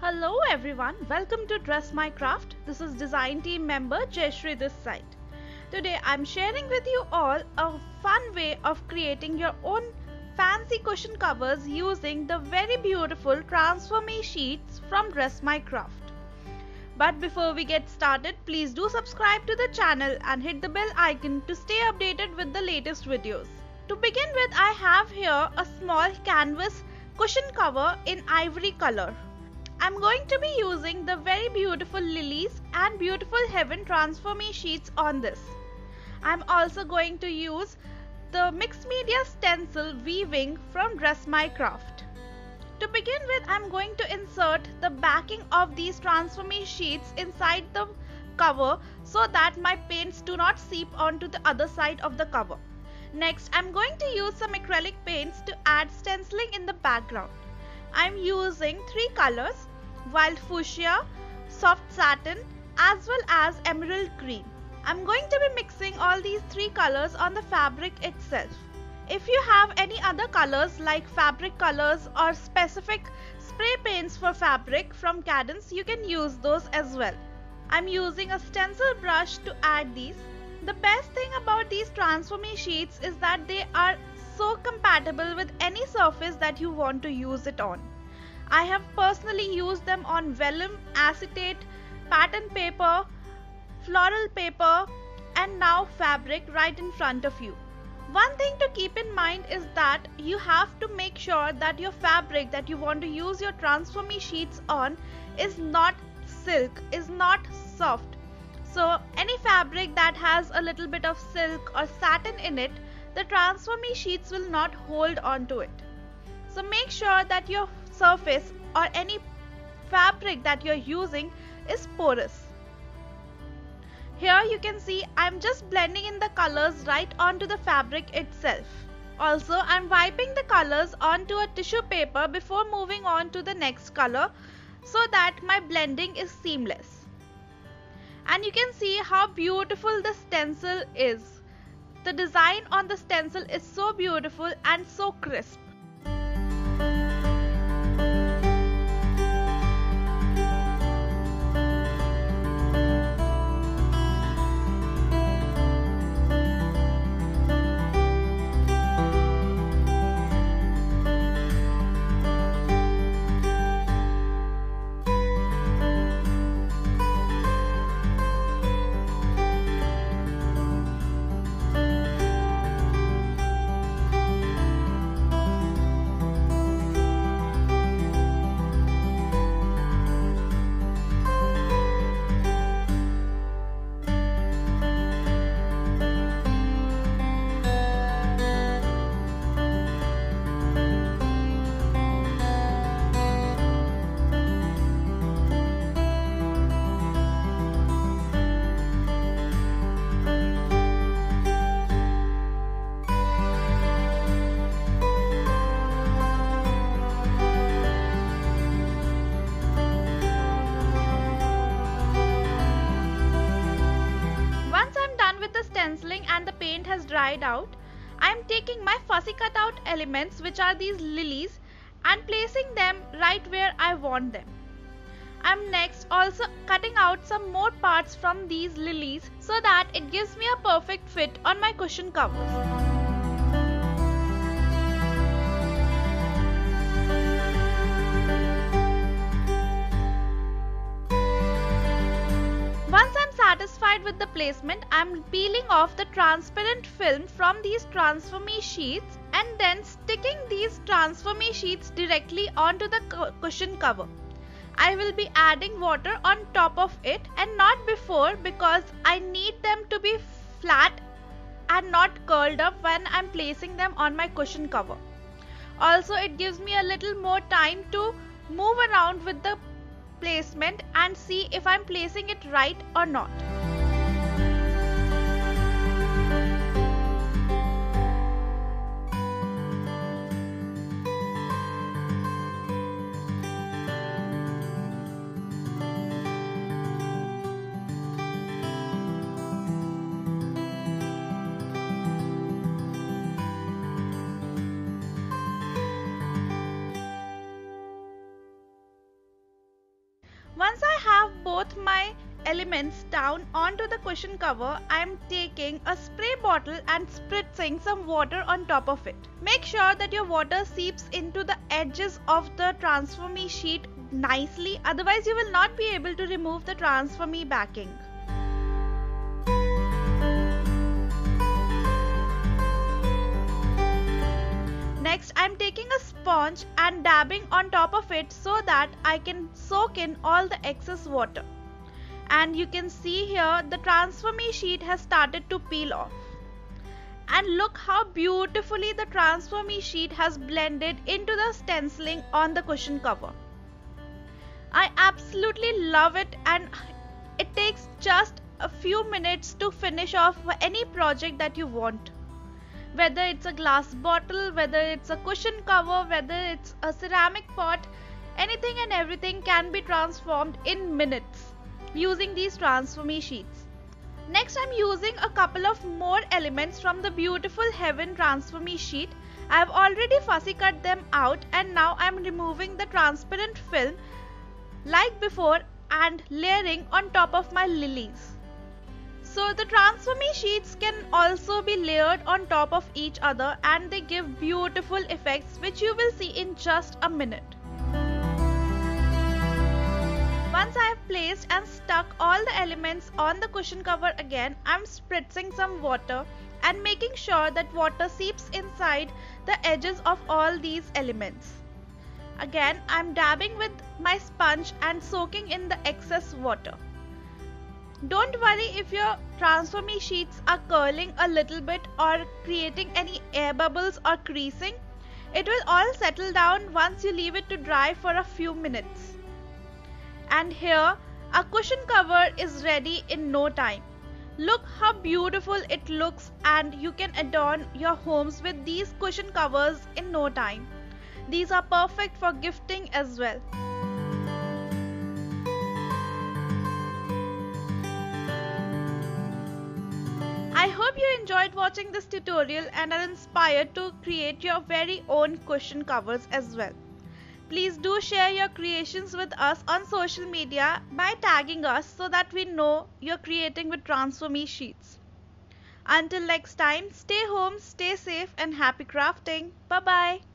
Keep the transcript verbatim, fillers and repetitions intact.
Hello everyone, welcome to Dress My Craft. This is design team member Jayashri this side. Today I'm sharing with you all a fun way of creating your own fancy cushion covers using the very beautiful transformation sheets from Dress My Craft. But before we get started, please do subscribe to the channel and hit the bell icon to stay updated with the latest videos. To begin with, I have here a small canvas cushion cover in ivory color. I'm going to be using the very beautiful lilies and beautiful heaven transformation sheets on this. I'm also going to use the mixed media stencil weaving from Dress My Craft. To begin with, I'm going to insert the backing of these transformation sheets inside the cover so that my paints do not seep onto the other side of the cover. Next, I'm going to use some acrylic paints to add stenciling in the background. I'm using three colors: wild fuchsia, soft satin, as well as emerald green. I'm going to be mixing all these three colors on the fabric itself. If you have any other colors like fabric colors or specific spray paints for fabric from Cadence, you can use those as well. I'm using a stencil brush to add these. The best thing about these transformation sheets is that they are so compatible with any surface that you want to use it on. I have personally used them on vellum, acetate, pattern paper, floral paper, and now fabric right in front of you. One thing to keep in mind is that you have to make sure that your fabric that you want to use your transformation sheets on is not silk, is not soft. So any fabric that has a little bit of silk or satin in it, the transformation sheets will not hold on to it. So make sure that your surface or any fabric that you're using is porous. Here you can see I'm just blending in the colors right onto the fabric itself. Also, I'm wiping the colors onto a tissue paper before moving on to the next color so that my blending is seamless. And you can see how beautiful the stencil is. The design on the stencil is so beautiful and so crisp. Stenciling and the paint has dried out, I am taking my fussy cutout elements, which are these lilies, and placing them right where I want them. I am next also cutting out some more parts from these lilies so that it gives me a perfect fit on my cushion covers. Once I'm satisfied with the placement, I'm peeling off the transparent film from these transformation sheets and then sticking these transformation sheets directly onto the cushion cover. I will be adding water on top of it and not before, because I need them to be flat and not curled up when I'm placing them on my cushion cover. Also, it gives me a little more time to move around with the placement and see if I'm placing it right or not. Once I have both my elements down onto the cushion cover, I am taking a spray bottle and spritzing some water on top of it. Make sure that your water seeps into the edges of the transfer me sheet nicely, otherwise you will not be able to remove the transfer me backing. Next, I am taking a sponge and dabbing on top of it so that I can soak in all the excess water. And you can see here the transfer me sheet has started to peel off. And look how beautifully the transfer me sheet has blended into the stenciling on the cushion cover. I absolutely love it, and it takes just a few minutes to finish off any project that you want. Whether it's a glass bottle, whether it's a cushion cover, whether it's a ceramic pot, anything and everything can be transformed in minutes using these transfer me sheets. Next, I'm using a couple of more elements from the beautiful Heaven transfer me sheet. I have already fussy cut them out, and now I'm removing the transparent film like before and layering on top of my lilies. So the transfer me sheets can also be layered on top of each other, and they give beautiful effects which you will see in just a minute. Once I have placed and stuck all the elements on the cushion cover again, I am spritzing some water and making sure that water seeps inside the edges of all these elements. Again, I am dabbing with my sponge and soaking in the excess water. Don't worry if your transfer me sheets are curling a little bit or creating any air bubbles or creasing. It will all settle down once you leave it to dry for a few minutes. And here, our cushion cover is ready in no time. Look how beautiful it looks, and you can adorn your homes with these cushion covers in no time. These are perfect for gifting as well. I hope you enjoyed watching this tutorial and are inspired to create your very own cushion covers as well. Please do share your creations with us on social media by tagging us so that we know you're creating with transfer me sheets. Until next time, stay home, stay safe, and happy crafting. Bye bye.